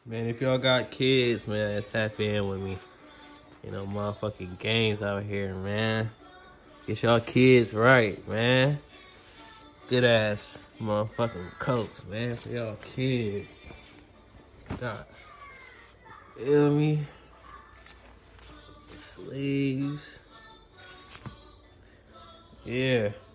Man, if y'all got kids, man, tap in with me. You know, motherfucking games out here, man. Get y'all kids right, man. Good ass motherfucking coats, man, for y'all kids. God. Feel me? Sleeves. Yeah.